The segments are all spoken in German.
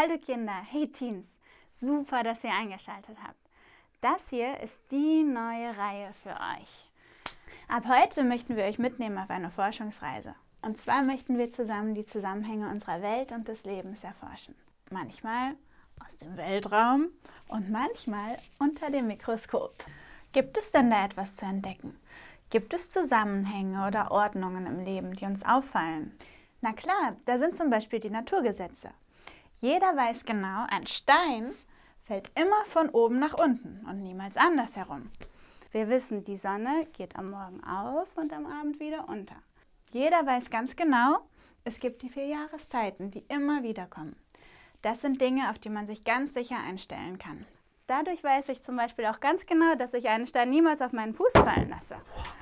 Hallo Kinder, hey Teens, super, dass ihr eingeschaltet habt. Das hier ist die neue Reihe für euch. Ab heute möchten wir euch mitnehmen auf eine Forschungsreise. Und zwar möchten wir zusammen die Zusammenhänge unserer Welt und des Lebens erforschen. Manchmal aus dem Weltraum und manchmal unter dem Mikroskop. Gibt es denn da etwas zu entdecken? Gibt es Zusammenhänge oder Ordnungen im Leben, die uns auffallen? Na klar, da sind zum Beispiel die Naturgesetze. Jeder weiß genau, ein Stein fällt immer von oben nach unten und niemals andersherum. Wir wissen, die Sonne geht am Morgen auf und am Abend wieder unter. Jeder weiß ganz genau, es gibt die 4 Jahreszeiten, die immer wieder kommen. Das sind Dinge, auf die man sich ganz sicher einstellen kann. Dadurch weiß ich zum Beispiel auch ganz genau, dass ich einen Stein niemals auf meinen Fuß fallen lasse.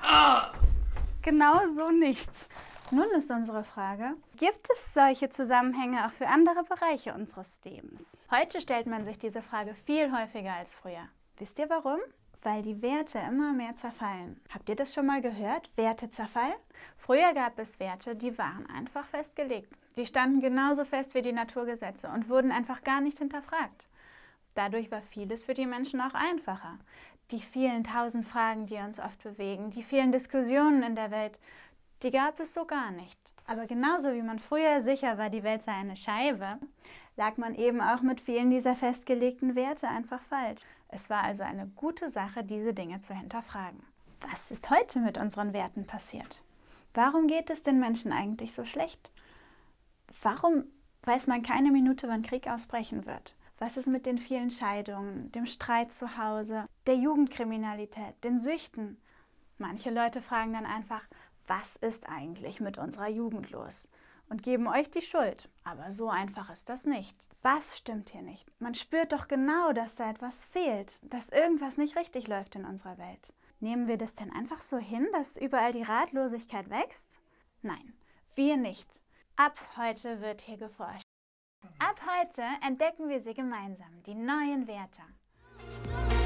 Genau so nichts. Nun ist unsere Frage, gibt es solche Zusammenhänge auch für andere Bereiche unseres Lebens? Heute stellt man sich diese Frage viel häufiger als früher. Wisst ihr warum? Weil die Werte immer mehr zerfallen. Habt ihr das schon mal gehört? Wertezerfall? Früher gab es Werte, die waren einfach festgelegt. Die standen genauso fest wie die Naturgesetze und wurden einfach gar nicht hinterfragt. Dadurch war vieles für die Menschen auch einfacher. Die vielen tausend Fragen, die uns oft bewegen, die vielen Diskussionen in der Welt, die gab es so gar nicht. Aber genauso wie man früher sicher war, die Welt sei eine Scheibe, lag man eben auch mit vielen dieser festgelegten Werte einfach falsch. Es war also eine gute Sache, diese Dinge zu hinterfragen. Was ist heute mit unseren Werten passiert? Warum geht es den Menschen eigentlich so schlecht? Warum weiß man keine Minute, wann Krieg ausbrechen wird? Was ist mit den vielen Scheidungen, dem Streit zu Hause, der Jugendkriminalität, den Süchten? Manche Leute fragen dann einfach, was ist eigentlich mit unserer Jugend los? Und geben euch die Schuld. Aber so einfach ist das nicht. Was stimmt hier nicht? Man spürt doch genau, dass da etwas fehlt, dass irgendwas nicht richtig läuft in unserer Welt. Nehmen wir das denn einfach so hin, dass überall die Ratlosigkeit wächst? Nein, wir nicht. Ab heute wird hier geforscht. Ab heute entdecken wir sie gemeinsam, die neuen Werte.